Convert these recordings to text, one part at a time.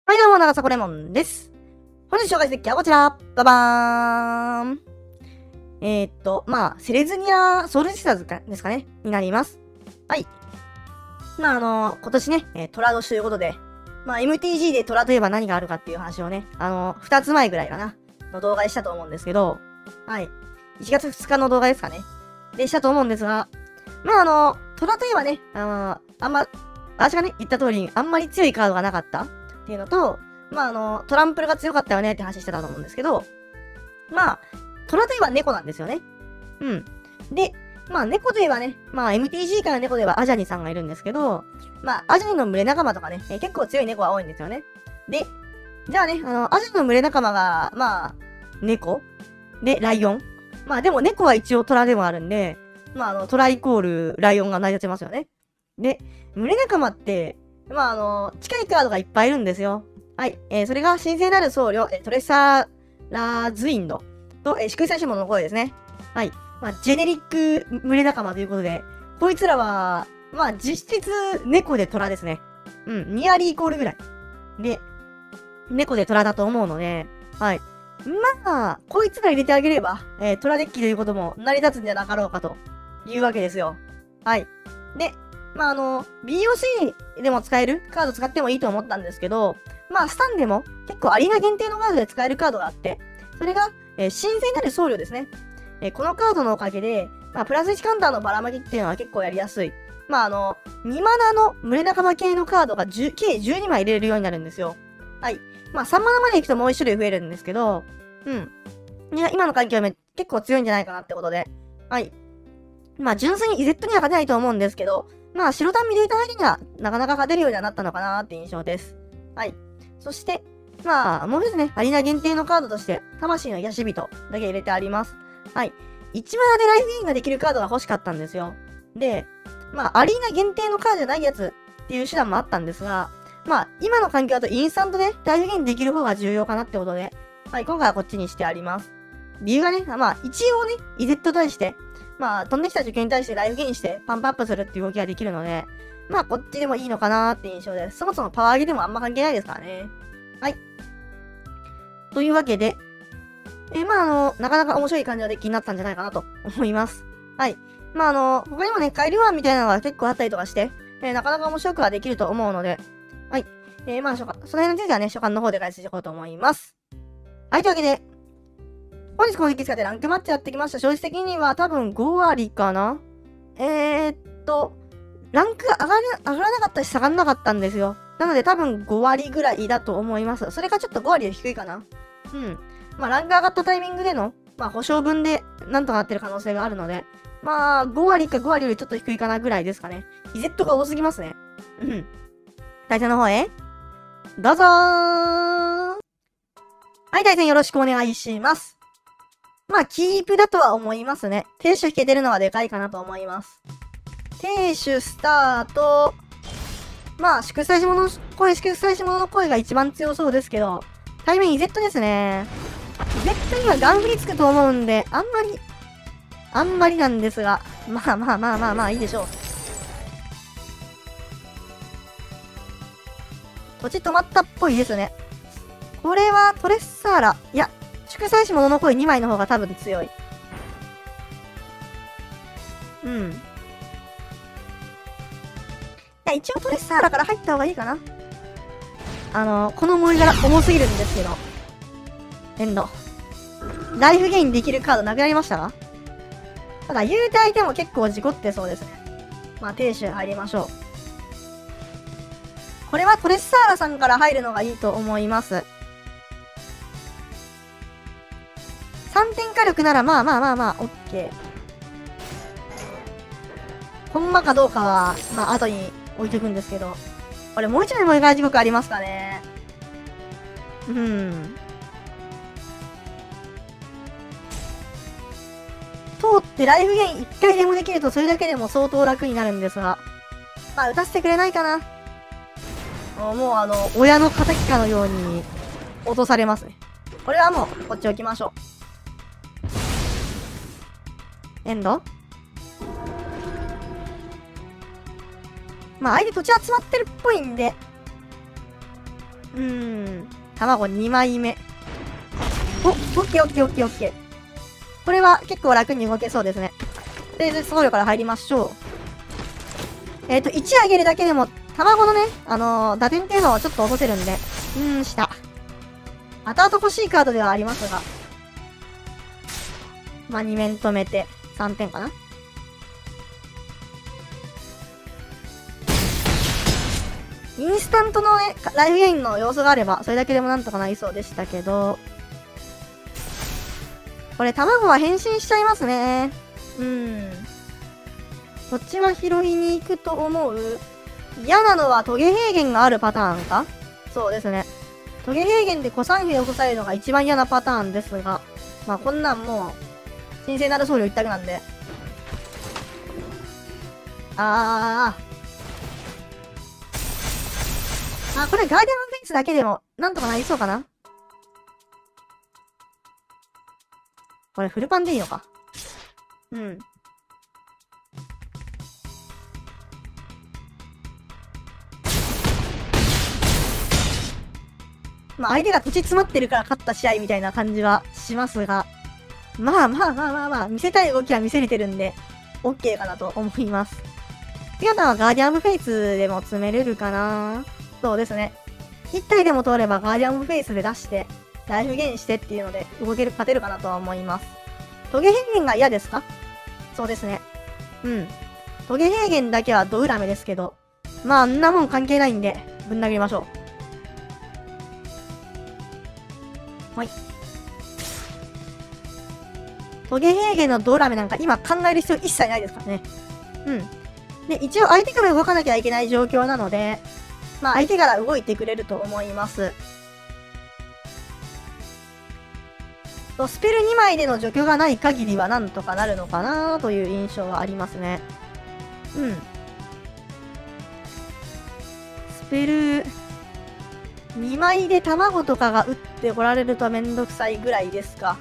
はい、どうも、長迫レモンです。本日紹介するデッキはこちら。ババーン。セレズニアソウルシスターズですかねになります。はい。今年ね、虎年ということで、MTG で虎といえば何があるかっていう話をね、2つ前ぐらいかな、の動画でしたと思うんですけど、はい。1月2日の動画ですかね。で、したと思うんですが、虎といえばね、私がね、言った通りに、あんまり強いカードがなかったっていうのと、トランプルが強かったよねって話してたと思うんですけど、虎といえば猫なんですよね。うん。で、猫といえばね、MTG から猫といえばアジャニさんがいるんですけど、アジャニの群れ仲間とかね、結構強い猫が多いんですよね。で、じゃあね、アジャニの群れ仲間が、猫で、ライオン。でも猫は一応虎でもあるんで、虎イコールライオンが成り立ちますよね。で、群れ仲間って、近いカードがいっぱいいるんですよ。はい。それが神聖なる僧侶、トレッサーラズインドと、祝祭し物の声ですね。はい。ジェネリック群れ仲間ということで、こいつらは、実質猫で虎ですね。うん。ニアリーイコールぐらい。で、猫で虎だと思うので、はい。こいつら入れてあげれば、虎デッキということも成り立つんじゃなかろうかというわけですよ。はい。で、BOC でも使えるカード使ってもいいと思ったんですけど、スタンでも結構アリーナ限定のカードで使えるカードがあって、それが、神聖なる僧侶ですね。このカードのおかげで、プラス1カウンターのばらまきっていうのは結構やりやすい。2マナの群れ仲間系のカードが計12枚入れれるようになるんですよ。はい。3マナまで行くともう1種類増えるんですけど、今の環境は結構強いんじゃないかなってことで。はい。純粋に EZ には勝てないと思うんですけど、白タンミデータ相手にはなかなか勝てるようにはなったのかなって印象です。はい。そして、もう一つね、アリーナ限定のカードとして、魂の癒し人だけ入れてあります。はい。1マナでライフゲインができるカードが欲しかったんですよ。で、アリーナ限定のカードじゃないやつっていう手段もあったんですが、今の環境だとインスタントでライフゲインできる方が重要かなってことで、はい、今回はこっちにしてあります。理由がね、一応ね、EZ 対して、飛んできた受験に対してライフゲインしてパンプアップするっていう動きができるので、こっちでもいいのかなーって印象です。そもそもパワー上げでもあんま関係ないですからね。はい。というわけで、なかなか面白い感じのデッキになったんじゃないかなと思います。はい。他にもね、改良案みたいなのが結構あったりとかして、なかなか面白くはできると思うので、はい。その辺についてはね、初回の方で解説していこうと思います。はい、というわけで、本日このデッキ使ってランクマッチやってきました。正直的には多分5割かなランク上がらなかったし下がらなかったんですよ。なので多分5割ぐらいだと思います。それがちょっと5割で低いかな。うん。ランク上がったタイミングでの、保証分でなんとかなってる可能性があるので、5割か5割よりちょっと低いかなぐらいですかね。EZ が多すぎますね。うん。対戦の方へ、どうぞー。はい、対戦よろしくお願いします。キープだとは思いますね。停手引けてるのはでかいかなと思います。停手スタート。祝祭し物の声が一番強そうですけど、対面 EZ ですね。EZ にはガン振りつくと思うんで、あんまりなんですが、いいでしょう。こっち止まったっぽいですね。これはトレッサーラ。いや、祝祭し物の声2枚の方が多分強い。うん。いや、一応トレッサーラから入った方がいいかな。この森柄重すぎるんですけど。エンド。ライフゲインできるカードなくなりましたか？ただ、言うて相手も結構事故ってそうですね。停手入りましょう。これはトレッサーラさんから入るのがいいと思います。3点火力ならオッケー。ほんまかどうかは、後に置いとくんですけど。これもう一枚燃え替え時刻ありますかね。通ってライフゲイン1回でもできるとそれだけでも相当楽になるんですが。打たせてくれないかな。もう親の仇かのように落とされますね。これはもう、こっち置きましょう。エンド相手土地集まってるっぽいんで、 卵2枚目。オッケーオッケーオッケーオッケー。これは結構楽に動けそうですね。とりあえず僧侶から入りましょう。1上げるだけでも、卵のね、打点っていうのをちょっと落とせるんで。下。後々欲しいカードではありますが。まあ、2面止めて、3点かな。インスタントのね、ライフゲインの要素があれば、それだけでもなんとかなりそうでしたけど、これ卵は変身しちゃいますね。こっちは拾いに行くと思う。嫌なのはトゲ平原があるパターンか？そうですね。トゲ平原で古参兵を起こされるのが一番嫌なパターンですが、まあこんなんもう、神聖なる僧侶一択なんで。これガーディアンフェイスだけでも、なんとかなりそうかな？これフルパンでいいのか。まあ相手が土地詰まってるから勝った試合みたいな感じはしますが、まあ、見せたい動きは見せれてるんで、OK かなと思います。姿はガーディアンフェイスでも詰めれるかな？そうですね。1体でも通ればガーディアンフェイスで出して、ライフゲインしてっていうので勝てるかなとは思います。トゲ平原が嫌ですか？そうですね。トゲ平原だけはド裏目ですけど、まああんなもん関係ないんで、ぶん殴りましょう。はい。トゲ平原のドラメなんか今考える必要一切ないですからね。で、一応相手から動かなきゃいけない状況なので、まあ相手から動いてくれると思います。スペル2枚での除去がない限りはなんとかなるのかなという印象はありますね。スペル2枚で卵とかが打ってこられるとめんどくさいぐらいですか。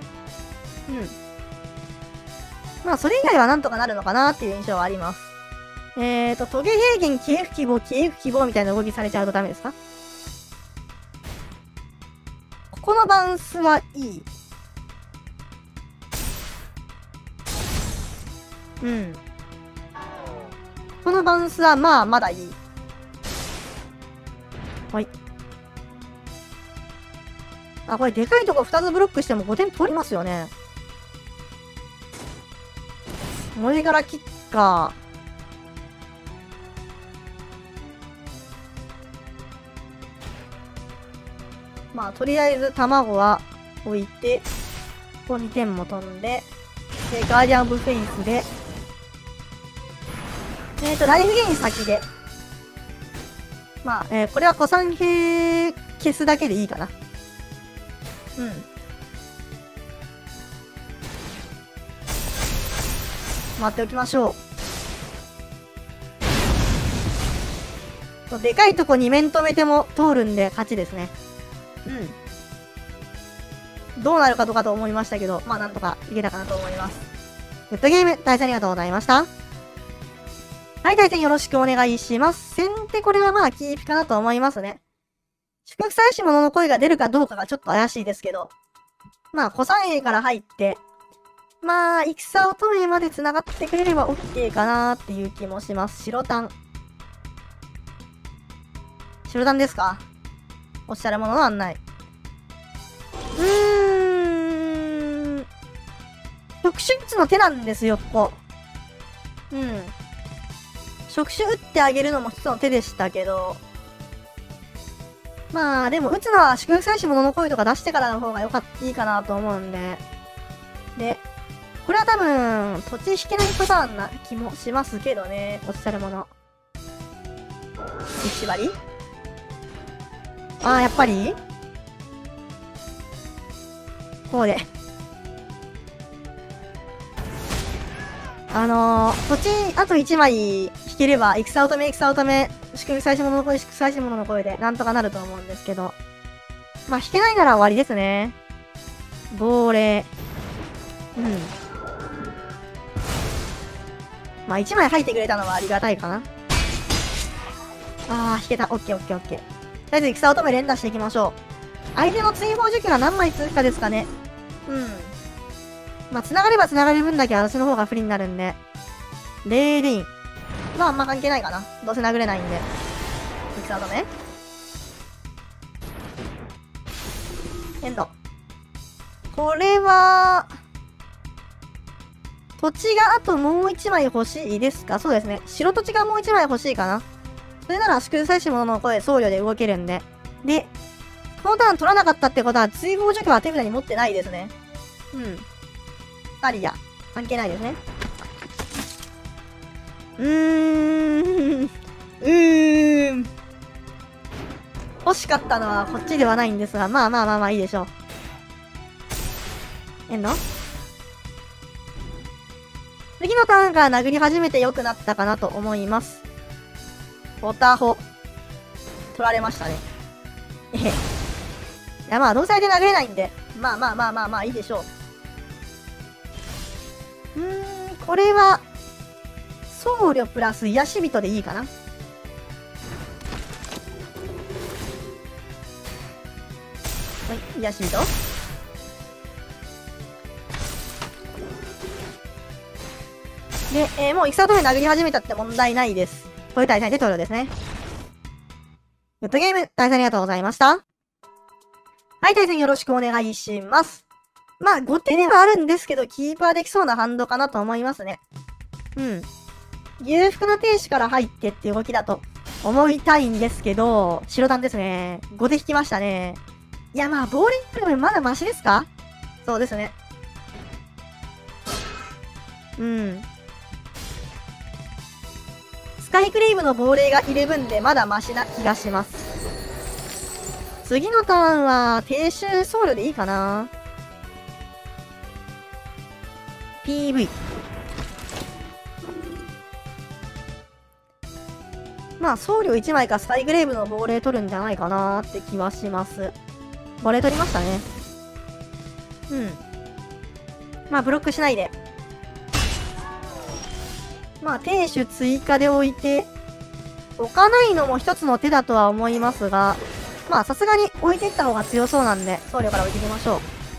まあそれ以外はなんとかなるのかなっていう印象はあります。トゲ平原消え不希望みたいな動きされちゃうとダメですか？ここのバウンスはいい。このバウンスはまあまだいい。はい。これでかいとこ2つブロックしても5点取りますよね。文字柄キッカー。まあ、とりあえず卵は置いて、ここ2点も飛んで、で、ガーディアン・オブ・フェイスで、ライフゲイン先で、まあ、これは古参兵消すだけでいいかな。待っておきましょう。でかいとこ2面止めても通るんで勝ちですね。どうなるかとかと思いましたけど、まあなんとかいけたかなと思います。グッドゲーム、対戦ありがとうございました。はい、対戦よろしくお願いします。先手これはまあキープかなと思いますね。祝福祭し者の声が出るかどうかがちょっと怪しいですけど、まあ古参兵から入って、まあ、戦乙女まで繋がってくれれば OK かなーっていう気もします。白タンですか？おっしゃるものの案内。触手打つの手なんですよ、ここ。触手打ってあげるのも一つの手でしたけど。まあ、でも打つのは祝福祭し者の声とか出してからの方がいいかなと思うんで。で、これは多分、土地引けないパターンな気もしますけどね。おっしゃるもの。一割？やっぱりこうで。土地、あと1枚引ければ、戦乙女、祝福祭し者の声で、なんとかなると思うんですけど。まあ、引けないなら終わりですね。亡霊。まあ、1枚入ってくれたのはありがたいかな。引けた。オッケー。 りあえず戦乙女連打していきましょう。相手の追放除去が何枚続くかですかね。まあ、繋がれば繋がる分だけ私の方が不利になるんで。レーディン。まあ、あんま関係ないかな。どうせ殴れないんで。戦乙女エンド。これは、土地があともう1枚欲しいですか？そうですね。白土地がもう1枚欲しいかな。それなら足崩さし者の声僧侶で動けるんで。で、このターン取らなかったってことは追放除去は手札に持ってないですね。アリア。関係ないですね。欲しかったのはこっちではないんですが、まあいいでしょう。次のターンから殴り始めて良くなったかなと思います。オタホ。取られましたね。いやまあどうせ相手殴れないんで、まあいいでしょう。これは、僧侶プラス癒し人でいいかな。はい、癒し人。で、もう戦乙女殴り始めたって問題ないです。こういう対戦で投了ですね。グッドゲーム、対戦ありがとうございました。はい、対戦よろしくお願いします。まあ、後手ではあるんですけど、キーパーできそうなハンドかなと思いますね。裕福な天使から入ってって動きだと思いたいんですけど、白弾ですね。後手引きましたね。いや、まあ、ボーリングよりまだマシですか？そうですね。スカイクレイムの亡霊がいる分でまだマシな気がします。次のターンは、低周僧侶でいいかな。PV。まあ、僧侶1枚かスカイグレイブの亡霊取るんじゃないかなーって気はします。亡霊取りましたね。まあ、ブロックしないで。まあ、天守追加で置いて、置かないのも一つの手だとは思いますが、まあ、さすがに置いていった方が強そうなんで、僧侶から置いていきましょう。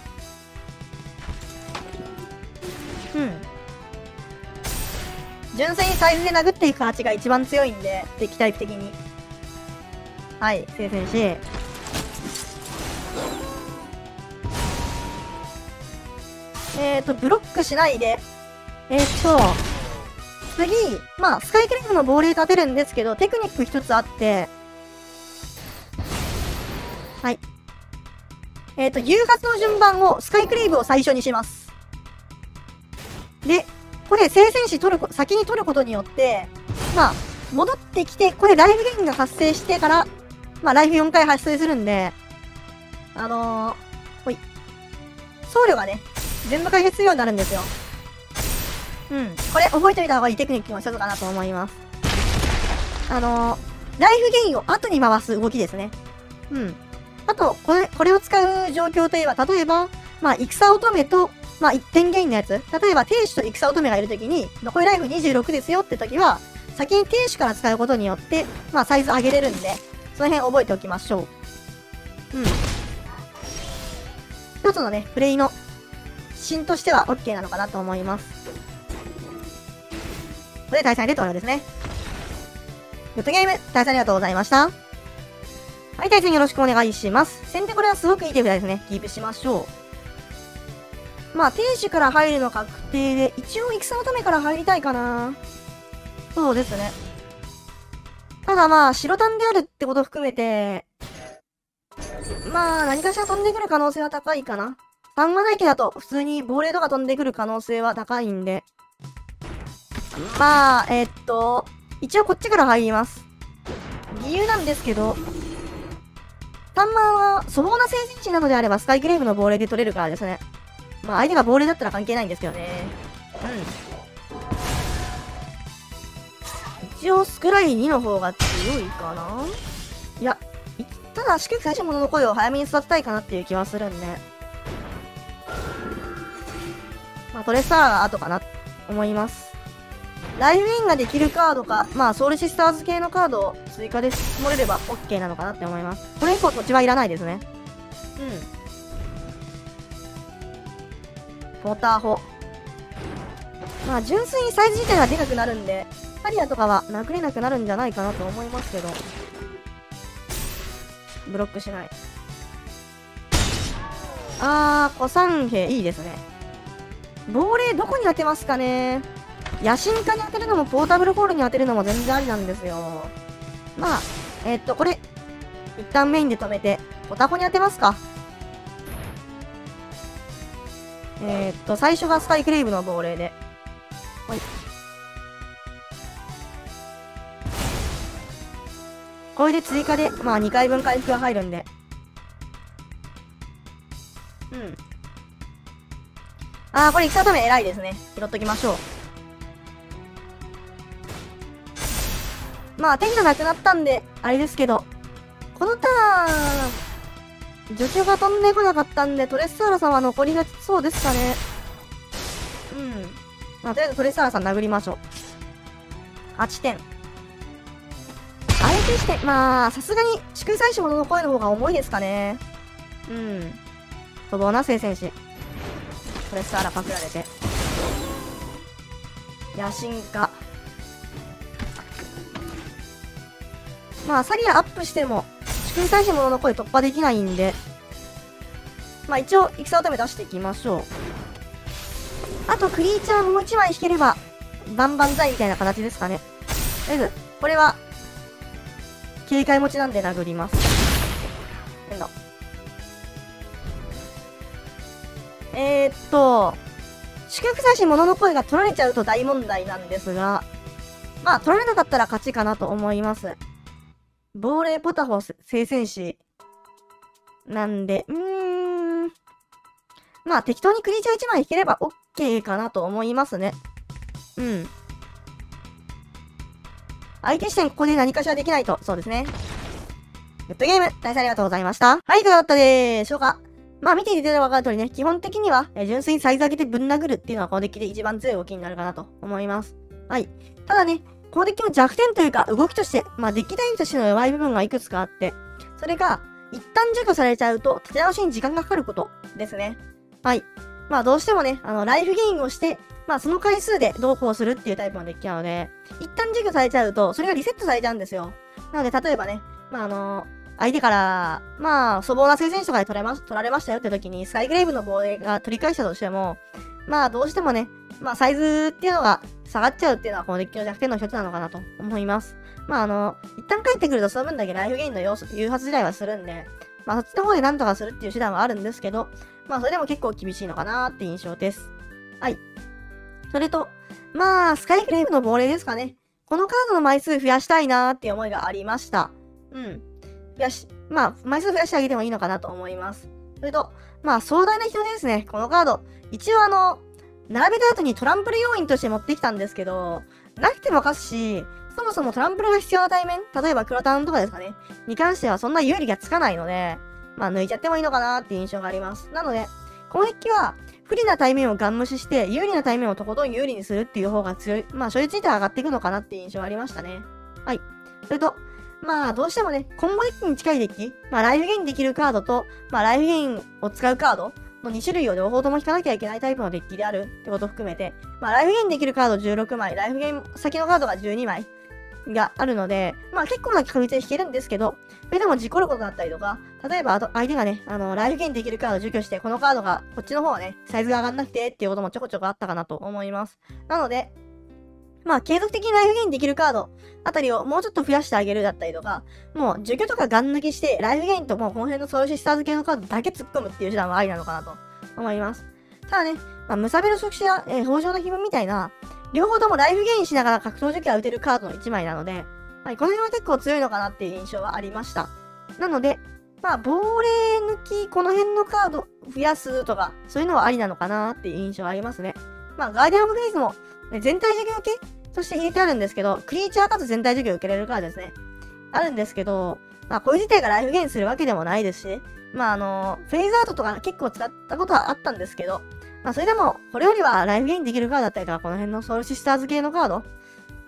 純粋にサイズで殴っていく形が一番強いんで、敵タイプ的に。はい、聖戦士。ブロックしないで。次、まあ、スカイクレイムの亡霊立てるんですけど、テクニック一つあって、はい。誘発の順番を、スカイクレイブを最初にします。で、これ、聖戦士先に取ることによって、まあ、戻ってきて、これライフゲインが発生してから、まあ、ライフ4回発生するんで、ほい。僧侶がね、全部解決するようになるんですよ。これ覚えておいた方がいいテクニックの一つかなと思います。ライフゲインを後に回す動きですね。あと、これを使う状況といえば、例えば、まあ、戦乙女と、まあ、1点ゲインのやつ。例えば、天使と戦乙女がいるときに、残りライフ26ですよってときは、先に天使から使うことによって、まあ、サイズ上げれるんで、その辺覚えておきましょう。一つのね、プレイの芯としては OK なのかなと思います。これで対戦で投了ですね。グッドゲーム、対戦ありがとうございました。はい、対戦よろしくお願いします。先手これはすごくいい手札ですね。キープしましょう。まあ、天使から入るの確定で、一応戦乙女から入りたいかな。そうですね。ただまあ、白弾であるってことを含めて、まあ、何かしら飛んでくる可能性は高いかな。3話内家だと、普通に亡霊とか飛んでくる可能性は高いんで。まあ、一応こっちから入ります。理由なんですけど、3万は粗暴な聖戦士なのであればスカイグレイブの亡霊で取れるからですね。まあ相手が亡霊だったら関係ないんですけどね。一応スクライ2の方が強いかな。いや、ただ祝福最初物の声を早めに育てたいかなっていう気はするんで。まあトレスターが後かなと思います。 ライフゲインができるカードか、まあ、ソウルシスターズ系のカードを追加で積もれれば OK なのかなって思います。これ以降土地はいらないですね。ポーター砲。まあ、純粋にサイズ自体がでかくなるんで、ハリアとかは殴れなくなるんじゃないかなと思いますけど。ブロックしない。古参兵いいですね。亡霊どこに当てますかね。野心家に当てるのもポータブルホールに当てるのも全然ありなんですよ。まあ、これ、一旦メインで止めて、ポタコに当てますか。最初がスカイクレイブの亡霊で。はい。これで追加で、まあ2回分回復が入るんで。これ戦うため偉いですね。拾っときましょう。まあ、手がなくなったんで、あれですけど、このターン、助手が飛んでこなかったんで、トレッサーラさんは残りがそうですかね。まあ、とりあえずトレッサーラさん殴りましょう。8点。相手して、まあ、さすがに、祝祭司者の声の方が重いですかね。粗暴な聖戦士。トレッサーラパクられて。野心家。まあ、サリアアップしても、祝祭司者の声突破できないんで、まあ一応、戦乙女出していきましょう。あと、クリーチャーもう1枚引ければ、バンバンザイみたいな形ですかね。とりあえず、これは、警戒持ちなんで殴ります。祝福祭司物の声が取られちゃうと大問題なんですが、まあ、取られなかったら勝ちかなと思います。亡霊ポタホ聖戦士。なんで、まあ、適当にクリーチャー1枚引ければ OK かなと思いますね。相手視点ここで何かしらできないと。そうですね。グッドゲーム、大変ありがとうございました。はい、いかがだったでしょうか。まあ見ていただいたら分かる通りね、基本的には、純粋にサイズ上げてぶん殴るっていうのはこのデッキで一番強い動きになるかなと思います。はい。ただね、このデッキの弱点というか、動きとして、まあデッキ単位としての弱い部分がいくつかあって、それが、一旦除去されちゃうと、立て直しに時間がかかることですね。はい。まあどうしてもね、ライフゲインをして、まあその回数でどうこうするっていうタイプのデッキなので、一旦除去されちゃうと、それがリセットされちゃうんですよ。なので、例えばね、まあ相手から、まあ、粗暴な聖戦士とかで取られましたよって時に、スカイグレイブの防衛が取り返したとしても、まあ、どうしてもね、まあ、サイズっていうのが下がっちゃうっていうのは、このデッキの弱点の一つなのかなと思います。まあ、一旦帰ってくると、その分だけライフゲインの誘発時代はするんで、まあ、そっちの方で何とかするっていう手段はあるんですけど、まあ、それでも結構厳しいのかなって印象です。はい。それと、まあ、スカイグレイブの亡霊ですかね。このカードの枚数増やしたいなーっていう思いがありました。まあ、枚数増やしてあげてもいいのかなと思います。それと、まあ、壮大な人ですね。このカード。一応並べた後にトランプル要因として持ってきたんですけど、なくても勝つし、そもそもトランプルが必要な対面、例えばクロタンとかですかね、に関してはそんな有利がつかないので、まあ、抜いちゃってもいいのかなっていう印象があります。なので、このデッキは、不利な対面をガン無視して、有利な対面をとことん有利にするっていう方が強い、まあ、所有値で上がっていくのかなっていう印象がありましたね。はい。それと、まあ、どうしてもね、コンボデッキに近いデッキ、まあ、ライフゲインできるカードと、まあ、ライフゲインを使うカードの2種類を両方とも引かなきゃいけないタイプのデッキであるってことを含めて、まあ、ライフゲインできるカード16枚、ライフゲイン先のカードが12枚があるので、まあ、結構な確率で引けるんですけど、それでも事故ることだったりとか、例えば、相手がね、ライフゲインできるカードを除去して、このカードが、こっちの方はね、サイズが上がんなくてっていうこともちょこちょこあったかなと思います。なので、まあ、継続的にライフゲインできるカードあたりをもうちょっと増やしてあげるだったりとか、もう除去とかガン抜きして、ライフゲインともうこの辺のソウルシスターズ系のカードだけ突っ込むっていう手段はありなのかなと思います。ただね、まあ、ムサベル触手や、豊穣の紐みたいな、両方ともライフゲインしながら格闘除去が打てるカードの1枚なので、はい、この辺は結構強いのかなっていう印象はありました。なので、まあ、亡霊抜き、この辺のカード増やすとか、そういうのはありなのかなっていう印象はありますね。まあ、ガーディアン・オブ・フェイズも、全体除去受けとして入れてあるんですけど、クリーチャーかつ全体除去を受けれるカードですね。あるんですけど、まあ、これ自体がライフゲインするわけでもないですし、まあ、フェイズアウトとか結構使ったことはあったんですけど、まあ、それでも、これよりはライフゲインできるカードだったりとか、この辺のソウルシスターズ系のカード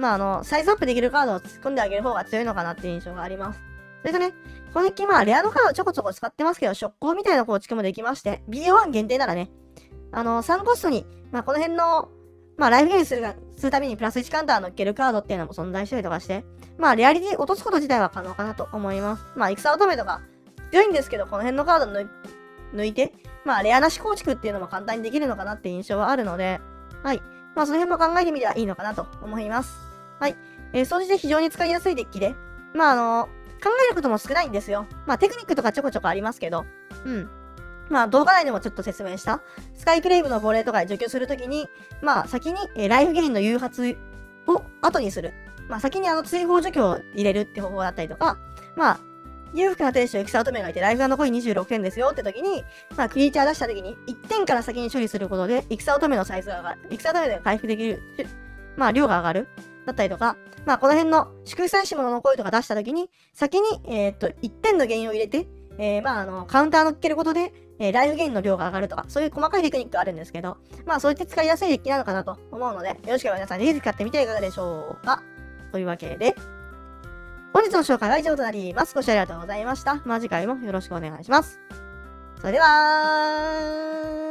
サイズアップできるカードを突っ込んであげる方が強いのかなっていう印象があります。それとね、このデッキレアのカードちょこちょこ使ってますけど、速攻みたいな構築もできまして、BO1 限定ならね、3コストに、この辺の、ライフゲインするためにプラス1カウンター乗っけるカードっていうのも存在したりとかして、レアリティ落とすこと自体は可能かなと思います。戦乙女とか強いんですけど、この辺のカード抜いて、レアなし構築っていうのも簡単にできるのかなっていう印象はあるので、はい。その辺も考えてみればいいのかなと思います。はい。総じて非常に使いやすいデッキで、考えることも少ないんですよ。テクニックとかちょこちょこありますけど、動画内でもちょっと説明した、スカイクレイブの亡霊とかで除去するときに、先に、ライフゲインの誘発を後にする。先に追放除去を入れるって方法だったりとか、裕福な天使とエクサ乙女がいて、ライフが残り26点ですよって時に、クリーチャー出した時に、1点から先に処理することで、エクサ乙女のサイズが上がる。エクサ乙女で回復できる、量が上がる。だったりとか、この辺の祝福祭し物の声とか出した時に、先に、1点の原因を入れて、カウンター乗っけることで、ライフゲインの量が上がるとか、そういう細かいテクニックがあるんですけど、そういって使いやすいデッキなのかなと思うので、よろしければ皆さんぜひ使ってみてはいかがでしょうか。というわけで、本日の紹介は以上となります。ご視聴ありがとうございました。次回もよろしくお願いします。それでは